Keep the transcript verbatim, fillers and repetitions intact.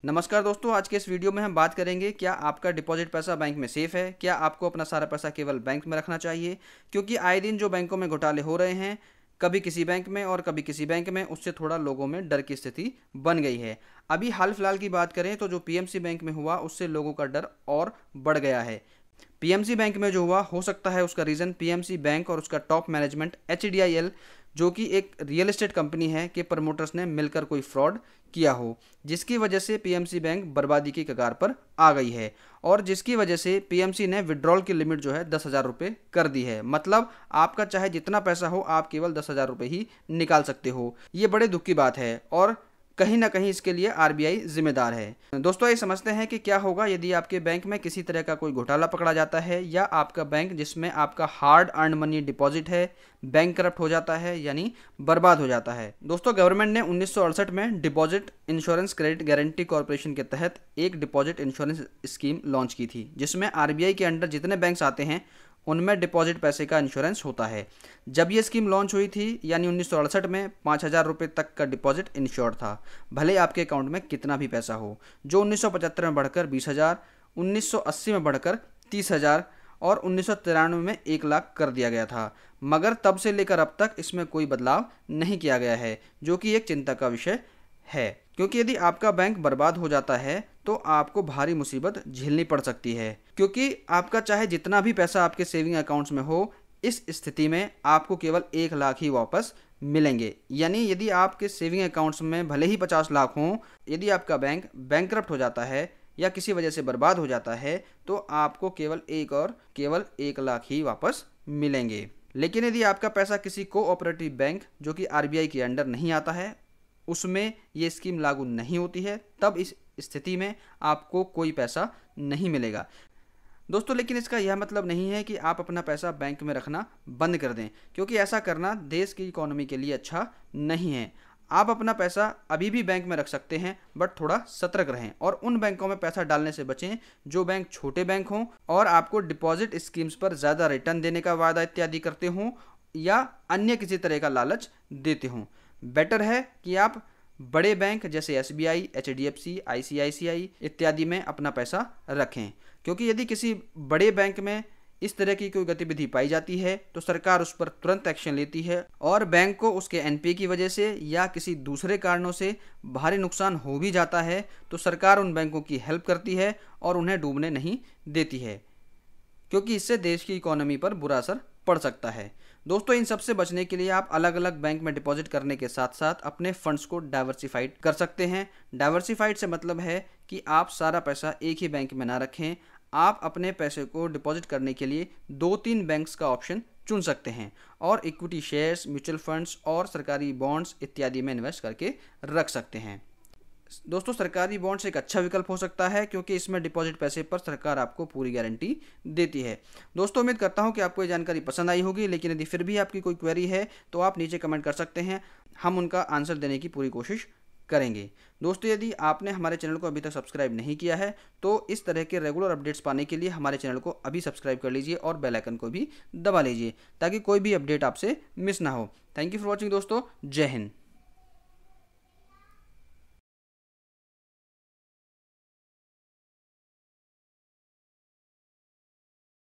नमस्कार दोस्तों, आज के इस वीडियो में हम बात करेंगे क्या आपका डिपॉजिट पैसा बैंक में सेफ है, क्या आपको अपना सारा पैसा केवल बैंक में रखना चाहिए। क्योंकि आए दिन जो बैंकों में घोटाले हो रहे हैं, कभी किसी बैंक में और कभी किसी बैंक में, उससे थोड़ा लोगों में डर की स्थिति बन गई है। अभी हाल फिलहाल की बात करें तो जो पीएमसी बैंक में हुआ उससे लोगों का डर और बढ़ गया है। पीएमसी बैंक में जो हुआ, हो सकता है उसका रीज़न पीएमसी बैंक और उसका टॉप मैनेजमेंट एचडीआईएल जो कि एक रियल एस्टेट कंपनी है के प्रमोटर्स ने मिलकर कोई फ्रॉड किया हो, जिसकी वजह से पीएमसी बैंक बर्बादी की कगार पर आ गई है और जिसकी वजह से पीएमसी ने विड्रॉल की लिमिट जो है दस हज़ार रुपये कर दी है। मतलब आपका चाहे जितना पैसा हो, आप केवल दस हज़ार रुपये ही निकाल सकते हो। ये बड़े दुख की बात है और कहीं ना कहीं इसके लिए आरबीआई जिम्मेदार है। दोस्तों, ये समझते हैं कि क्या होगा यदि आपके बैंक में किसी तरह का कोई घोटाला पकड़ा जाता है या आपका बैंक जिसमें आपका हार्ड अर्न मनी डिपॉजिट है बैंक करप्ट हो जाता है, यानी बर्बाद हो जाता है। दोस्तों, गवर्नमेंट ने उन्नीस सौ अड़सठ में deposit insurance credit guarantee corporation के तहत एक डिपॉजिट इंश्योरेंस स्कीम लॉन्च की थी, जिसमें आरबीआई के अंडर जितने बैंक्स आते हैं उनमें डिपॉजिट पैसे का इंश्योरेंस होता है। जब ये स्कीम लॉन्च हुई थी यानी उन्नीस सौ अड़सठ में, पाँच हज़ार रुपये तक का डिपॉजिट इंश्योर्ड था, भले आपके अकाउंट में कितना भी पैसा हो, जो उन्नीस सौ पचहत्तर में बढ़कर बीस हज़ार, उन्नीस सौ अस्सी में बढ़कर तीस हज़ार और उन्नीस सौ तिरानवे में एक लाख कर दिया गया था। मगर तब से लेकर अब तक इसमें कोई बदलाव नहीं किया गया है, जो कि एक चिंता का विषय है। क्योंकि यदि आपका बैंक बर्बाद हो जाता है तो आपको भारी मुसीबत झेलनी पड़ सकती है, क्योंकि आपका चाहे जितना भी पैसा आपके सेविंग अकाउंट्स में हो, इस स्थिति में आपको केवल एक लाख ही वापस मिलेंगे। यानी यदि आपके सेविंग अकाउंट्स में भले ही पचास लाख हों, यदि आपका बैंक बैंकरप्ट हो जाता है या किसी वजह से बर्बाद हो जाता है तो आपको केवल एक और केवल एक लाख ही वापस मिलेंगे। लेकिन यदि आपका पैसा किसी कोऑपरेटिव बैंक जो कि आरबीआई के अंडर नहीं आता है, उसमें ये स्कीम लागू नहीं होती है, तब इस स्थिति में आपको कोई पैसा नहीं मिलेगा। दोस्तों, लेकिन इसका यह मतलब नहीं है कि आप अपना पैसा बैंक में रखना बंद कर दें, क्योंकि ऐसा करना देश की इकोनॉमी के लिए अच्छा नहीं है। आप अपना पैसा अभी भी बैंक में रख सकते हैं, बट थोड़ा सतर्क रहें और उन बैंकों में पैसा डालने से बचें जो बैंक छोटे बैंक हों और आपको डिपॉजिट स्कीम्स पर ज़्यादा रिटर्न देने का वादा इत्यादि करते हों या अन्य किसी तरह का लालच देते हों। बेटर है कि आप बड़े बैंक जैसे एसबीआई, एचडीएफसी, आईसीआईसीआई इत्यादि में अपना पैसा रखें, क्योंकि यदि किसी बड़े बैंक में इस तरह की कोई गतिविधि पाई जाती है तो सरकार उस पर तुरंत एक्शन लेती है और बैंक को उसके एनपीए की वजह से या किसी दूसरे कारणों से भारी नुकसान हो भी जाता है तो सरकार उन बैंकों की हेल्प करती है और उन्हें डूबने नहीं देती है, क्योंकि इससे देश की इकोनॉमी पर बुरा असर पड़ सकता है। दोस्तों, इन सब से बचने के लिए आप अलग अलग बैंक में डिपॉजिट करने के साथ साथ अपने फंड्स को डाइवर्सिफाइड कर सकते हैं। डाइवर्सिफाइड से मतलब है कि आप सारा पैसा एक ही बैंक में ना रखें, आप अपने पैसे को डिपॉजिट करने के लिए दो तीन बैंक्स का ऑप्शन चुन सकते हैं और इक्विटी शेयर्स, म्यूचुअल फंड्स और सरकारी बॉन्ड्स इत्यादि में इन्वेस्ट करके रख सकते हैं। दोस्तों, सरकारी बॉन्ड्स एक अच्छा विकल्प हो सकता है, क्योंकि इसमें डिपॉजिट पैसे पर सरकार आपको पूरी गारंटी देती है। दोस्तों, उम्मीद करता हूं कि आपको ये जानकारी पसंद आई होगी, लेकिन यदि फिर भी आपकी कोई क्वेरी है तो आप नीचे कमेंट कर सकते हैं, हम उनका आंसर देने की पूरी कोशिश करेंगे। दोस्तों, यदि आपने हमारे चैनल को अभी तक सब्सक्राइब नहीं किया है तो इस तरह के रेगुलर अपडेट्स पाने के लिए हमारे चैनल को अभी सब्सक्राइब कर लीजिए और बेल आइकन को भी दबा लीजिए ताकि कोई भी अपडेट आपसे मिस ना हो। थैंक यू फॉर वॉचिंग दोस्तों, जय हिंद।